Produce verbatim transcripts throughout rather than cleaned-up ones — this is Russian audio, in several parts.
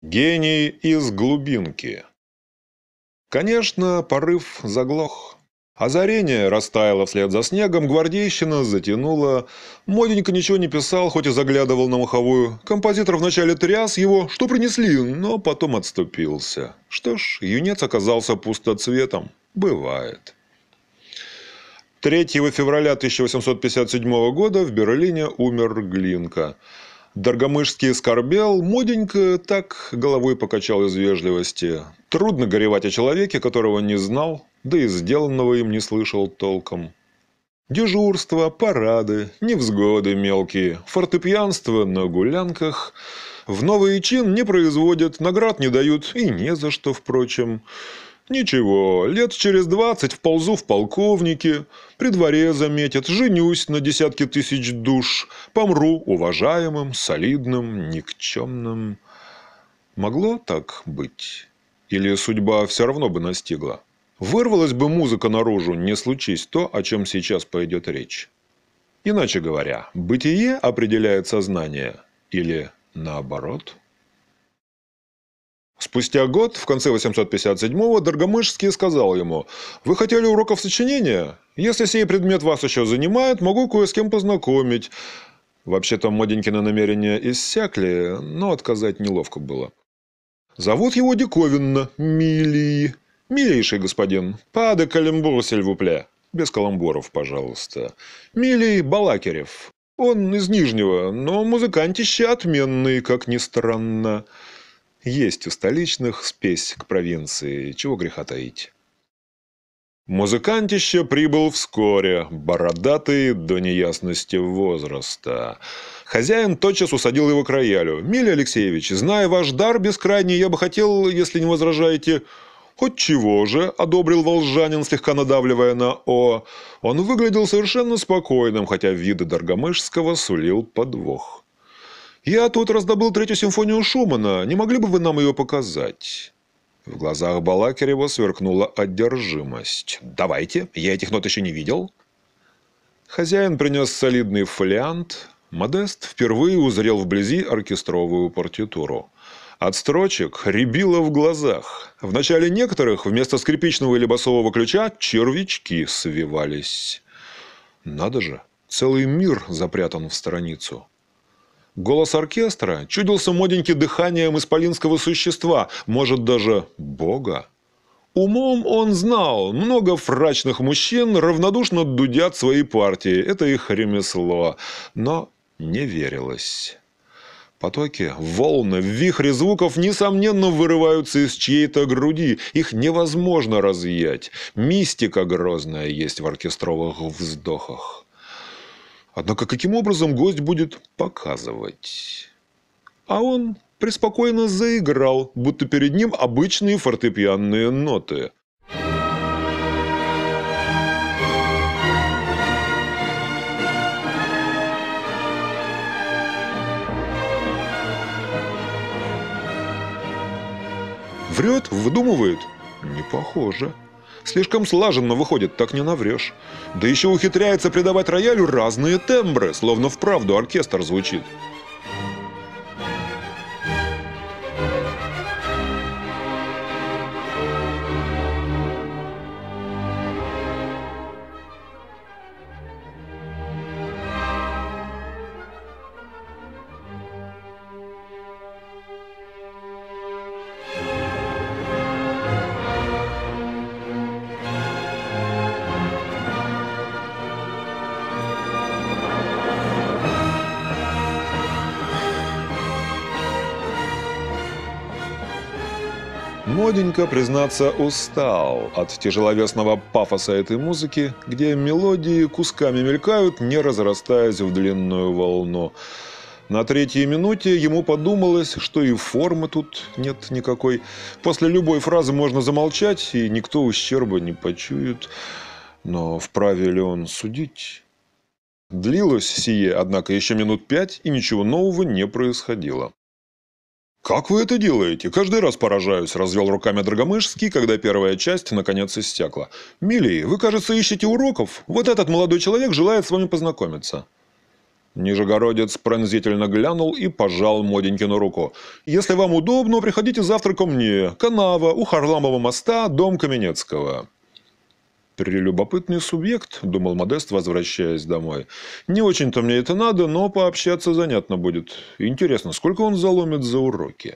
Гений из глубинки. Конечно, порыв заглох. Озарение растаяло вслед за снегом, гвардейщина затянула. Моденька ничего не писал, хоть и заглядывал на маховую. Композитор вначале тряс его, что принесли, но потом отступился. Что ж, юнец оказался пустоцветом. Бывает. третьего февраля тысяча восемьсот пятьдесят седьмого года в Берлине умер Глинка. Даргомышский скорбел, Моденька так головой покачал из вежливости. Трудно горевать о человеке, которого не знал, да и сделанного им не слышал толком. Дежурства, парады, невзгоды мелкие, фортепьянство на гулянках. В новый чин не производят, наград не дают и не за что, впрочем. Ничего, лет через двадцать вползу в полковники, при дворе заметят, женюсь на десятки тысяч душ, помру уважаемым, солидным, никчемным. Могло так быть? Или судьба все равно бы настигла? Вырвалась бы музыка наружу, не случись то, о чем сейчас пойдет речь. Иначе говоря, бытие определяет сознание или наоборот? Спустя год, в конце восемьсот пятьдесят седьмого, Даргомышский сказал ему: «Вы хотели уроков сочинения? Если сей предмет вас еще занимает, могу кое с кем познакомить». Вообще-то Моденькины намерения иссякли, но отказать неловко было. «Зовут его диковинно Милий. Милейший господин. Па де каламбур, сельвупле». Без каламбуров, пожалуйста. Милий Балакирев. Он из Нижнего, но музыкантище отменный, как ни странно. Есть у столичных спесь к провинции, чего греха таить. Музыкантище прибыл вскоре, бородатый до неясности возраста. Хозяин тотчас усадил его к роялю. «Милий Алексеевич, зная ваш дар бескрайний, я бы хотел, если не возражаете...» «Хоть чего же?» – одобрил волжанин, слегка надавливая на «о». Он выглядел совершенно спокойным, хотя виды Даргомышского сулил подвох. «Я тут раздобыл третью симфонию Шумана. Не могли бы вы нам ее показать?» В глазах Балакирева сверкнула одержимость. «Давайте. Я этих нот еще не видел». Хозяин принес солидный фолиант. Модест впервые узрел вблизи оркестровую партитуру. От строчек рябило в глазах. В начале некоторых вместо скрипичного или басового ключа червячки свивались. Надо же, целый мир запрятан в страницу. Голос оркестра чудился Моденьке дыханием исполинского существа, может, даже Бога. Умом он знал, много фрачных мужчин равнодушно дудят свои партии, это их ремесло, но не верилось. Потоки, волны, вихри звуков, несомненно, вырываются из чьей-то груди, их невозможно разъять, мистика грозная есть в оркестровых вздохах. Однако каким образом гость будет показывать? А он преспокойно заиграл, будто перед ним обычные фортепианные ноты. Врет, выдумывает? Не похоже. Слишком слаженно выходит, так не наврешь. Да еще ухитряется придавать роялю разные тембры, словно вправду оркестр звучит. Моденька, признаться, устал от тяжеловесного пафоса этой музыки, где мелодии кусками мелькают, не разрастаясь в длинную волну. На третьей минуте ему подумалось, что и формы тут нет никакой. После любой фразы можно замолчать, и никто ущерба не почует. Но вправе ли он судить? Длилось сие, однако, еще минут пять, и ничего нового не происходило. «Как вы это делаете? Каждый раз поражаюсь», – развел руками Даргомышский, когда первая часть наконец иссякла. «Милий, вы, кажется, ищете уроков? Вот этот молодой человек желает с вами познакомиться». Нижегородец пронзительно глянул и пожал Моденькину руку. «Если вам удобно, приходите завтра ко мне. Канава, у Харламова моста, дом Каменецкого». «Прелюбопытный субъект», — думал Модест, возвращаясь домой. «Не очень-то мне это надо, но пообщаться занятно будет. Интересно, сколько он заломит за уроки?»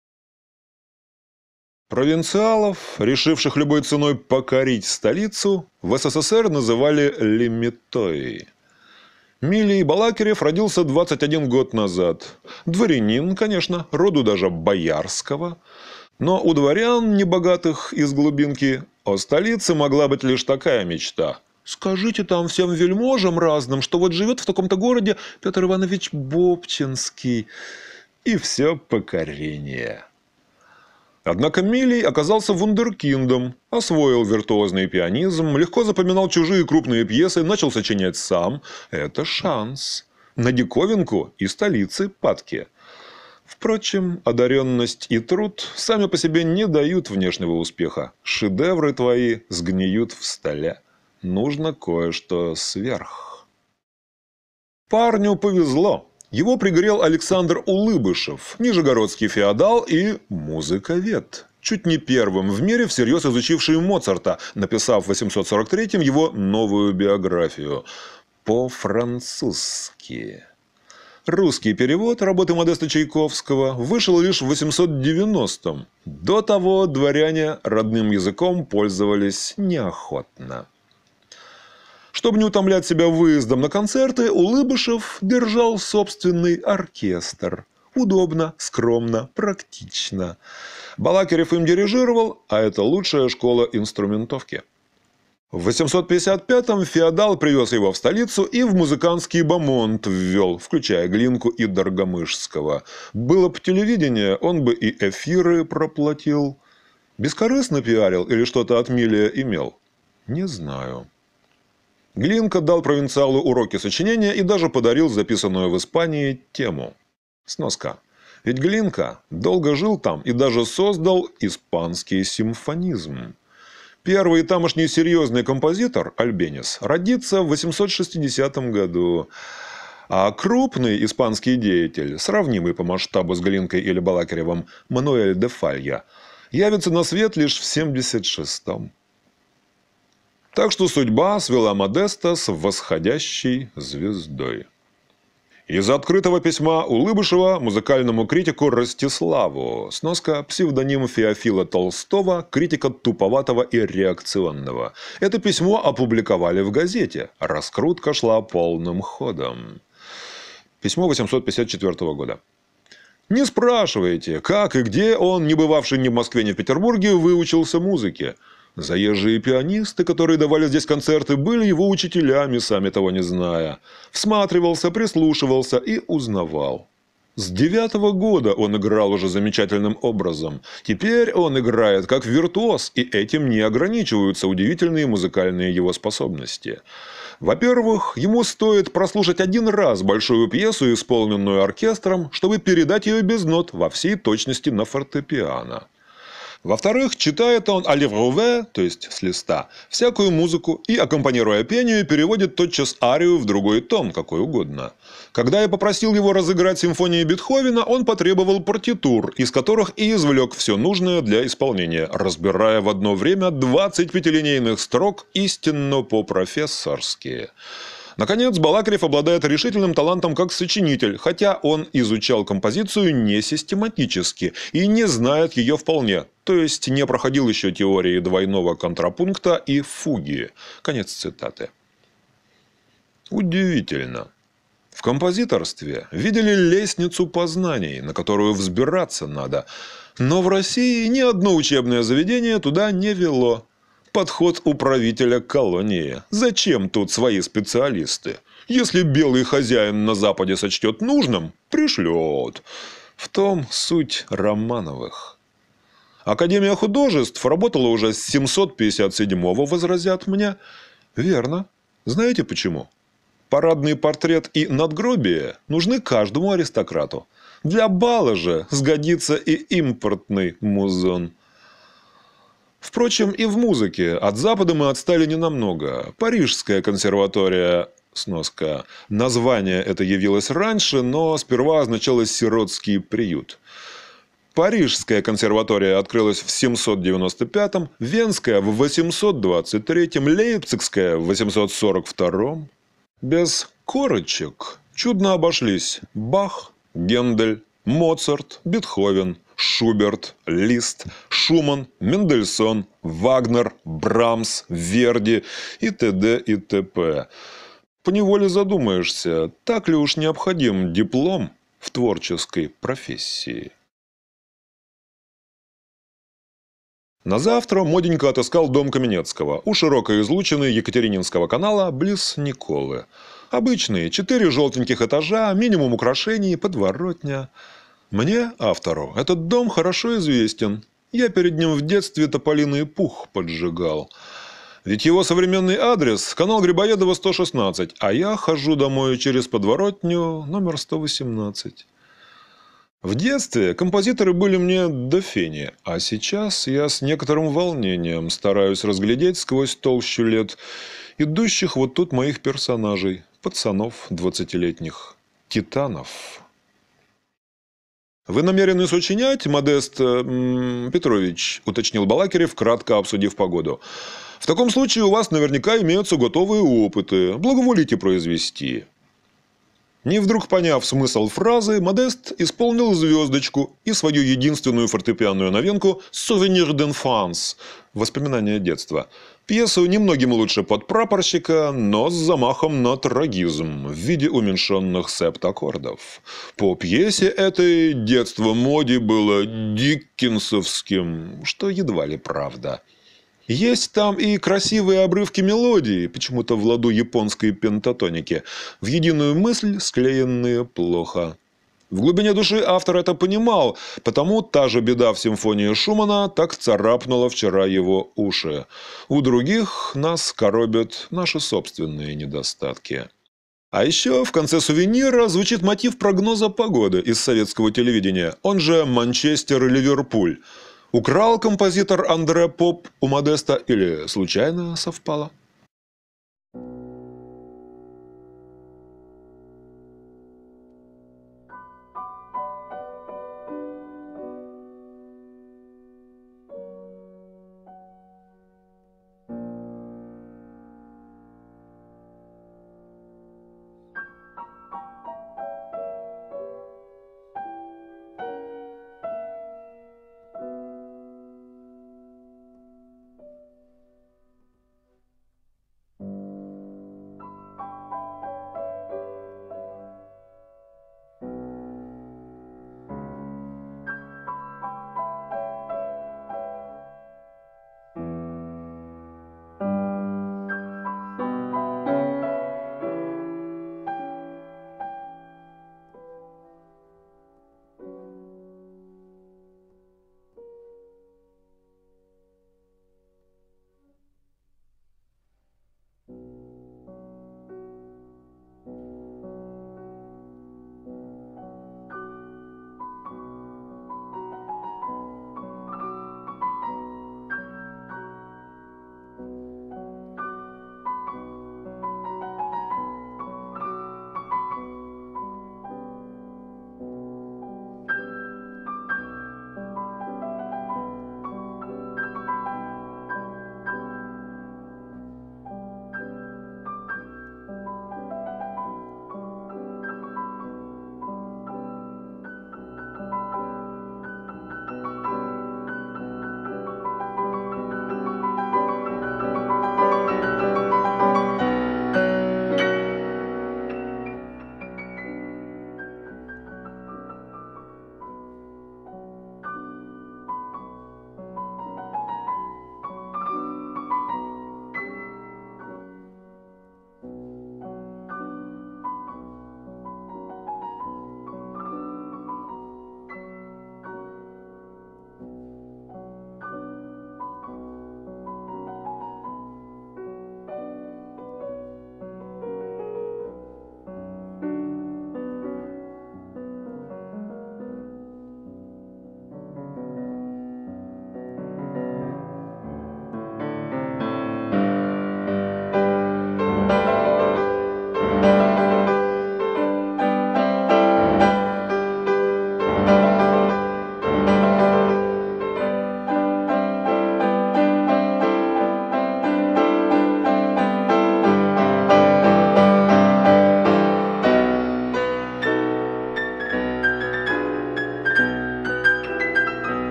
Провинциалов, решивших любой ценой покорить столицу, в СССР называли лимитой. Милий Балакирев родился двадцать один год назад. Дворянин, конечно, роду даже боярского. Но у дворян, небогатых из глубинки, о столице могла быть лишь такая мечта. «Скажите там всем вельможам разным, что вот живет в таком-то городе Петр Иванович Бобчинский». И все покорение. Однако Милий оказался вундеркиндом, освоил виртуозный пианизм, легко запоминал чужие крупные пьесы, начал сочинять сам. Это шанс. На диковинку и столицы падки. Впрочем, одаренность и труд сами по себе не дают внешнего успеха. Шедевры твои сгниют в столе. Нужно кое-что сверх. Парню повезло. Его пригрел Александр Улыбышев, нижегородский феодал и музыковед, чуть не первым в мире всерьез изучивший Моцарта, написав в восемьсот сорок третьем его новую биографию по-французски. Русский перевод работы Модеста Чайковского вышел лишь в восемьсот девяностом. До того дворяне родным языком пользовались неохотно. Чтобы не утомлять себя выездом на концерты, Улыбышев держал собственный оркестр. Удобно, скромно, практично. Балакирев им дирижировал, а это лучшая школа инструментовки. В восемьсот пятьдесят пятом феодал привез его в столицу и в музыкантский бомонд ввел, включая Глинку и Доргомышского. Было бы телевидение, он бы и эфиры проплатил. Бескорыстно пиарил или что-то от Милия имел? Не знаю. Глинка дал провинциалу уроки сочинения и даже подарил записанную в Испании тему. Сноска. Ведь Глинка долго жил там и даже создал испанский симфонизм. Первый тамошний серьезный композитор, Альбенис, родится в восемьсот шестидесятом году. А крупный испанский деятель, сравнимый по масштабу с Глинкой или Балакиревым, Мануэль де Фалья, явится на свет лишь в семьдесят шестом. Так что судьба свела Модеста с восходящей звездой. Из открытого письма Улыбышева музыкальному критику Ростиславу. Сноска – псевдоним Феофила Толстого, критика туповатого и реакционного. Это письмо опубликовали в газете. Раскрутка шла полным ходом. Письмо восемьсот пятьдесят четвёртого года. Не спрашивайте, как и где он, не бывавший ни в Москве, ни в Петербурге, выучился музыке. Заезжие пианисты, которые давали здесь концерты, были его учителями, сами того не зная. Всматривался, прислушивался и узнавал. С девятого года он играл уже замечательным образом. Теперь он играет как виртуоз, и этим не ограничиваются удивительные музыкальные его способности. Во-первых, ему стоит прослушать один раз большую пьесу, исполненную оркестром, чтобы передать ее без нот во всей точности на фортепиано. Во-вторых, читает он à livre ouvert, то есть с листа, всякую музыку и, аккомпанируя пению, переводит тотчас арию в другой тон, какой угодно. Когда я попросил его разыграть симфонии Бетховена, он потребовал партитур, из которых и извлек все нужное для исполнения, разбирая в одно время двадцать пятилинейных строк истинно по-профессорски. Наконец, Балакирев обладает решительным талантом как сочинитель, хотя он изучал композицию не систематически и не знает ее вполне, то есть не проходил еще теории двойного контрапункта и фуги. Конец цитаты. Удивительно. В композиторстве видели лестницу познаний, на которую взбираться надо, но в России ни одно учебное заведение туда не вело. Подход управителя колонии. Зачем тут свои специалисты? Если белый хозяин на Западе сочтет нужным, пришлет. В том суть Романовых. Академия художеств работала уже с семьсот пятьдесят седьмого, возразят мне. Верно. Знаете почему? Парадный портрет и надгробие нужны каждому аристократу. Для бала же сгодится и импортный музон. Впрочем, и в музыке от Запада мы отстали ненамного. Парижская консерватория, Сноска. Название это явилось раньше, но сперва означало «сиротский приют». Парижская консерватория открылась в семьсот девяносто пятом, Венская в восемьсот двадцать третьем, Лейпцигская в восемьсот сорок втором. Без корочек чудно обошлись Бах, Гендель, Моцарт, Бетховен, Шуберт, Лист, Шуман, Мендельсон, Вагнер, Брамс, Верди и т.д. и т.п. Поневоле задумаешься, так ли уж необходим диплом в творческой профессии. На завтра Моденька отыскал дом Каменецкого у широкой излучины Екатерининского канала близ Николы. Обычные, четыре желтеньких этажа, минимум украшений, подворотня. Мне, автору, этот дом хорошо известен. Я перед ним в детстве тополиный пух поджигал. Ведь его современный адрес – канал Грибоедова сто шестнадцать, а я хожу домой через подворотню номер сто восемнадцать. В детстве композиторы были мне до фени, а сейчас я с некоторым волнением стараюсь разглядеть сквозь толщу лет идущих вот тут моих персонажей, пацанов двадцатилетних, титанов. «Вы намерены сочинять, Модест м, Петрович?» – уточнил Балакирев, кратко обсудив погоду. «В таком случае у вас наверняка имеются готовые опыты. Благоволите произвести». Не вдруг поняв смысл фразы, Модест исполнил звездочку и свою единственную фортепианную новинку «Souvenir d'enfance» – «Воспоминания детства». Пьесу немногим лучше подпрапорщика, но с замахом на трагизм в виде уменьшенных септаккордов. По пьесе этой детство Моди было диккенсовским, что едва ли правда. Есть там и красивые обрывки мелодии, почему-то в ладу японской пентатоники, в единую мысль склеенные плохо. В глубине души автор это понимал, потому та же беда в симфонии Шумана так царапнула вчера его уши. У других нас коробят наши собственные недостатки. А еще в конце сувенира звучит мотив прогноза погоды из советского телевидения, он же «Манчестер и Ливерпуль». Украл композитор Андре Поп у Модеста или случайно совпало?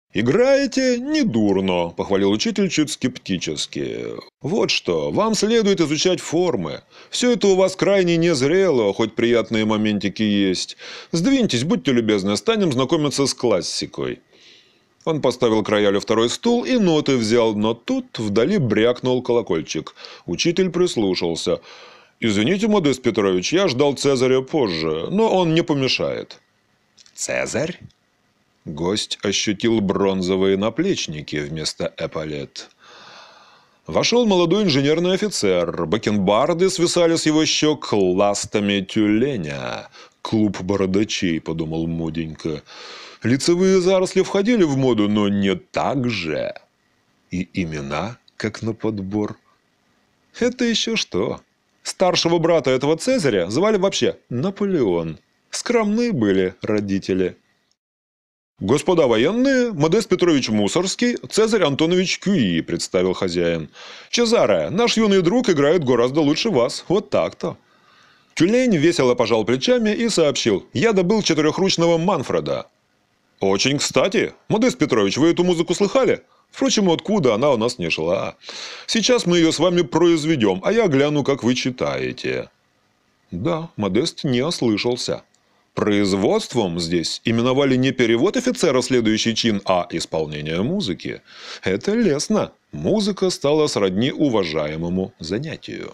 «Играете недурно», – похвалил учитель чуть скептически. «Вот что, вам следует изучать формы. Все это у вас крайне незрело, хоть приятные моментики есть. Сдвиньтесь, будьте любезны, станем знакомиться с классикой». Он поставил к роялю второй стул и ноты взял, но тут вдали брякнул колокольчик. Учитель прислушался. «Извините, Модест Петрович, я ждал Цезаря позже, но он не помешает». «Цезарь?» Гость ощутил бронзовые наплечники вместо эполет. Вошел молодой инженерный офицер. Бакенбарды свисали с его щек ластами тюленя. «Клуб бородачей», — подумал Моденька. Лицевые заросли входили в моду, но не так же. И имена, как на подбор. Это еще что? Старшего брата этого Цезаря звали вообще Наполеон. Скромные были родители. «Господа военные, Модест Петрович Мусорский, Цезарь Антонович Кюи», – представил хозяин. «Чезаре, наш юный друг играет гораздо лучше вас. Вот так-то». Тюлень весело пожал плечами и сообщил: «Я добыл четырехручного Манфреда». «Очень кстати. Модест Петрович, вы эту музыку слыхали? Впрочем, откуда она у нас не шла. Сейчас мы ее с вами произведем, а я гляну, как вы читаете». Да, Модест не ослышался. Производством здесь именовали не перевод офицера следующий чин, а исполнение музыки. Это лестно. Музыка стала сродни уважаемому занятию.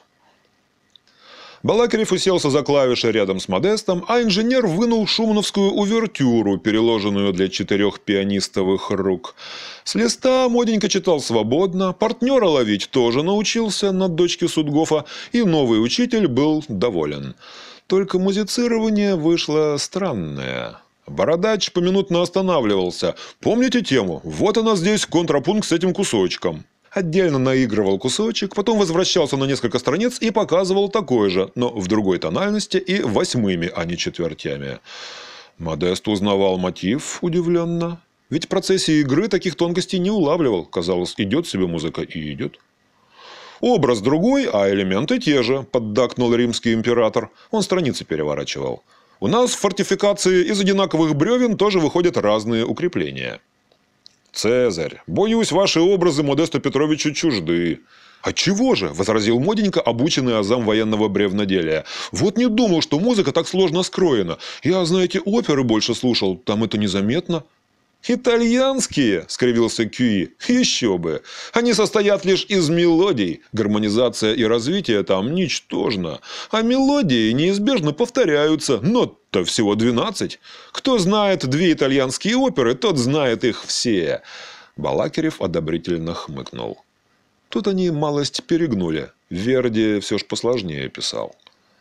Балакирев уселся за клавиши рядом с Модестом, а инженер вынул шумановскую увертюру, переложенную для четырех пианистовых рук. С листа Моденька читал свободно, партнера ловить тоже научился на дочке Судгофа, и новый учитель был доволен. Только музицирование вышло странное. Бородач поминутно останавливался. «Помните тему? Вот она здесь, контрапункт с этим кусочком». Отдельно наигрывал кусочек, потом возвращался на несколько страниц и показывал такой же, но в другой тональности и восьмыми, а не четвертями. Модест узнавал мотив удивленно. Ведь в процессе игры таких тонкостей не улавливал. Казалось, идет себе музыка и идет. «Образ другой, а элементы те же», – поддакнул римский император. Он страницы переворачивал. «У нас в фортификации из одинаковых бревен тоже выходят разные укрепления». «Цезарь, боюсь, ваши образы Модесту Петровичу чужды». «Отчего же?» – возразил Моденька, обученный азам военного бревноделия. «Вот не думал, что музыка так сложно скроена. Я, знаете, оперы больше слушал, там это незаметно». «Итальянские?» – скривился Кюи. «Еще бы! Они состоят лишь из мелодий. Гармонизация и развитие там ничтожно. А мелодии неизбежно повторяются. Нот-то всего двенадцать. Кто знает две итальянские оперы, тот знает их все». Балакирев одобрительно хмыкнул. Тут они малость перегнули. Верди все ж посложнее писал.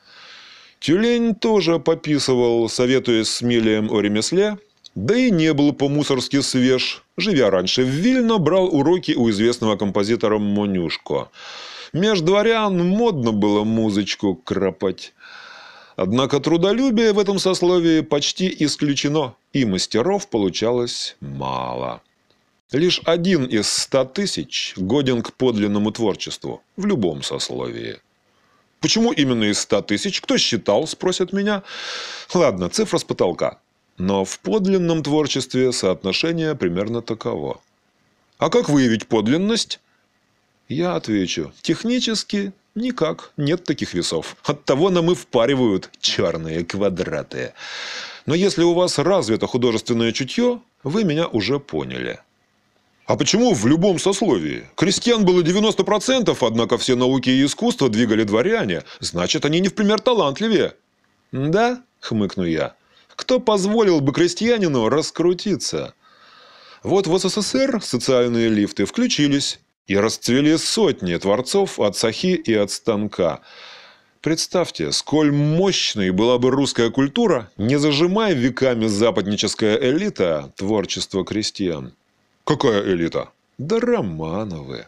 Тюлень тоже пописывал, советуясь с Милием о ремесле. Да и не был по-мусорски свеж. Живя раньше в Вильно, брал уроки у известного композитора Монюшко. Меж дворян модно было музычку кропать. Однако трудолюбие в этом сословии почти исключено, и мастеров получалось мало. Лишь один из ста тысяч годен к подлинному творчеству в любом сословии. Почему именно из ста тысяч? Кто считал, спросят меня. Ладно, цифра с потолка. Но в подлинном творчестве соотношение примерно таково. А как выявить подлинность? Я отвечу. Технически никак. Нет таких весов. Оттого нам и впаривают черные квадраты. Но если у вас развито художественное чутье, вы меня уже поняли. А почему в любом сословии? Крестьян было девяносто процентов, однако все науки и искусства двигали дворяне. Значит, они не в пример талантливее. Да, хмыкну я. Кто позволил бы крестьянину раскрутиться? Вот в СССР социальные лифты включились, и расцвели сотни творцов от сахи и от станка. Представьте, сколь мощной была бы русская культура, не зажимая веками западническая элита творчество крестьян. Какая элита? Да Романовы.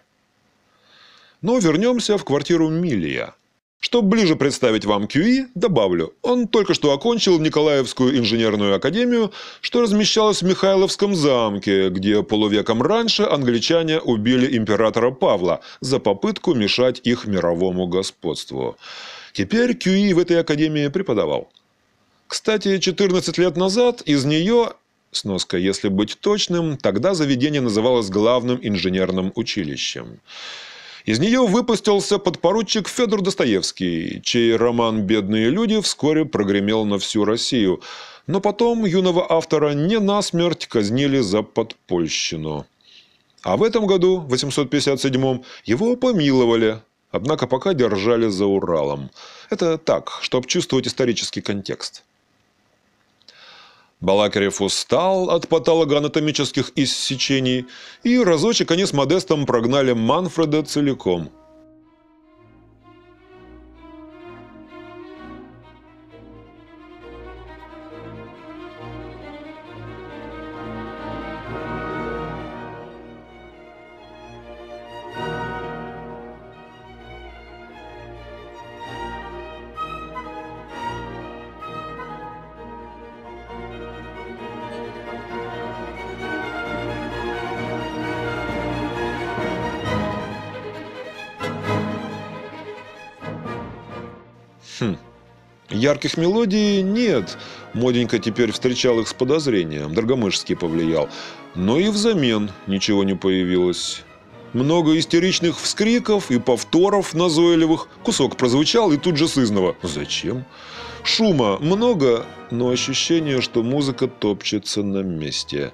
Но вернемся в квартиру Милия. Чтобы ближе представить вам Кюи, добавлю, он только что окончил Николаевскую инженерную академию, что размещалась в Михайловском замке, где полувеком раньше англичане убили императора Павла за попытку мешать их мировому господству. Теперь Кюи в этой академии преподавал. Кстати, четырнадцать лет назад из нее Сноска. Если быть точным, тогда заведение называлось Главным инженерным училищем. Из нее выпустился подпоручик Федор Достоевский, чей роман «Бедные люди» вскоре прогремел на всю Россию. Но потом юного автора не насмерть казнили за подпольщину. А в этом году, в восемьсот пятьдесят седьмом, его помиловали, однако пока держали за Уралом. Это так, чтобы чувствовать исторический контекст. Балакирев устал от патологоанатомических иссечений, и разочек они с Модестом прогнали Манфреда целиком. Хм. Ярких мелодий нет. Моденька теперь встречал их с подозрением. Драгомышский повлиял. Но и взамен ничего не появилось. Много истеричных вскриков и повторов назойливых. Кусок прозвучал и тут же сызнова. Зачем? Шума много, но ощущение, что музыка топчется на месте.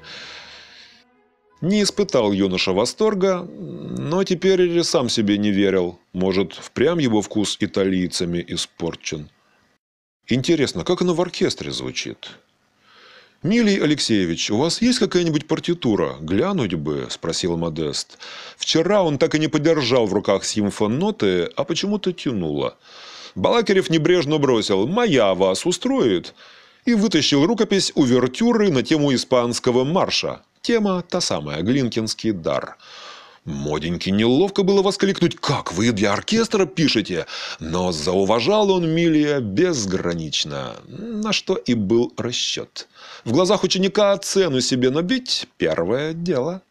Не испытал юноша восторга, но теперь сам себе не верил. Может, впрямь его вкус италийцами испорчен. Интересно, как оно в оркестре звучит? «Милий Алексеевич, у вас есть какая-нибудь партитура? Глянуть бы», – спросил Модест. Вчера он так и не подержал в руках симфоноты, а почему-то тянуло. Балакирев небрежно бросил «Моя вас устроит» и вытащил рукопись увертюры на тему испанского марша. Тема та самая, Глинкинский дар. Моденьке неловко было воскликнуть «Как вы для оркестра пишете?» Но зауважал он Милия безгранично, на что и был расчет. В глазах ученика цену себе набить – первое дело.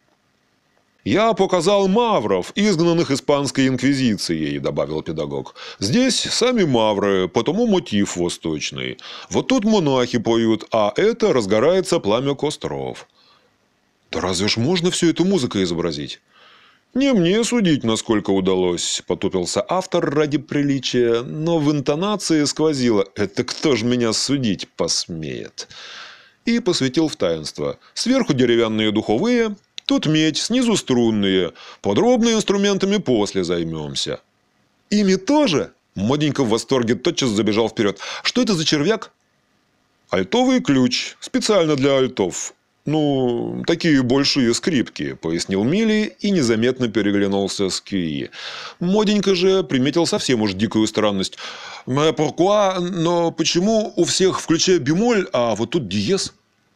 «Я показал мавров, изгнанных испанской инквизицией», – добавил педагог. «Здесь сами мавры, потому мотив восточный. Вот тут монахи поют, а это разгорается пламя костров». «Да разве ж можно всю эту музыку изобразить?» «Не мне судить, насколько удалось», – потупился автор ради приличия, но в интонации сквозило «это кто ж меня судить посмеет?» И посвятил в таинство. Сверху деревянные духовые, тут медь, снизу струнные, подробно инструментами после займемся. «Ими тоже?» – Моденька в восторге тотчас забежал вперед. «Что это за червяк?» «Альтовый ключ, специально для альтов. Ну, такие большие скрипки», – пояснил Милий и незаметно переглянулся с Кюи. Моденька же приметил совсем уж дикую странность. «Mais pourquoi? Но почему у всех включая бемоль, а вот тут диез?»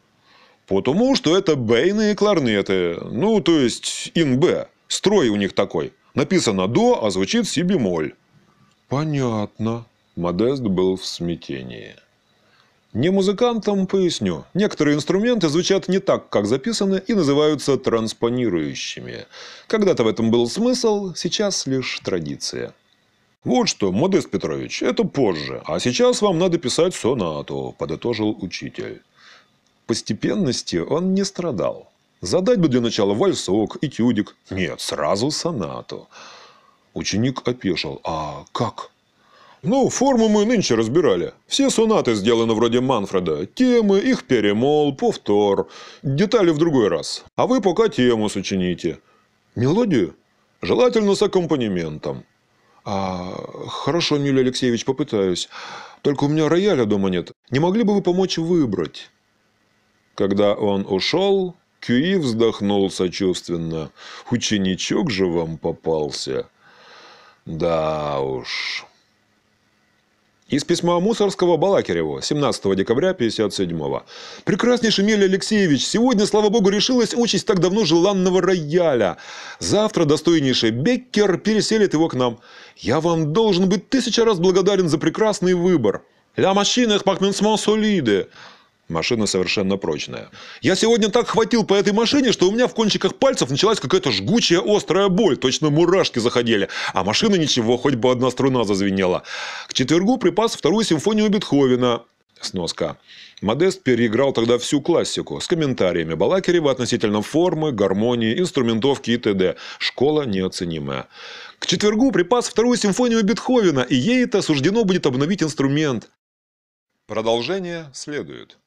«Потому что это бейные кларнеты. Ну, то есть ин-бэ. Строй у них такой. Написано до, а звучит си бемоль». «Понятно». Модест был в смятении. Не музыкантам поясню. Некоторые инструменты звучат не так, как записаны, и называются транспонирующими. Когда-то в этом был смысл, сейчас лишь традиция. «Вот что, Модест Петрович, это позже. А сейчас вам надо писать сонату», – подытожил учитель. Постепенности он не страдал. Задать бы для начала вальсок, этюдик. Нет, сразу сонату. Ученик опешил. «А как?» «Ну, форму мы нынче разбирали. Все сонаты сделаны вроде Манфреда. Темы, их перемол, повтор. Детали в другой раз. А вы пока тему сочините. Мелодию? Желательно с аккомпанементом». «А, хорошо, Милий Алексеевич, попытаюсь. Только у меня рояля дома нет. Не могли бы вы помочь выбрать?» Когда он ушел, Кюи вздохнул сочувственно. «Ученичок же вам попался». «Да уж». Из письма Мусорского Балакиреву, семнадцатого декабря пятьдесят седьмого. «Прекраснейший Милий Алексеевич, сегодня, слава богу, решилась участь так давно желанного рояля. Завтра достойнейший Беккер переселит его к нам. Я вам должен быть тысяча раз благодарен за прекрасный выбор. Ля машина est parfaitement solide». Машина совершенно прочная. «Я сегодня так хватил по этой машине, что у меня в кончиках пальцев началась какая-то жгучая острая боль. Точно мурашки заходили. А машина ничего, хоть бы одна струна зазвенела. К четвергу припас вторую симфонию Бетховена. Сноска. Модест переиграл тогда всю классику с комментариями Балакирева относительно формы, гармонии, инструментовки и т.д. Школа неоценимая. К четвергу припас вторую симфонию Бетховена, и ей-то суждено будет обновить инструмент. Продолжение следует.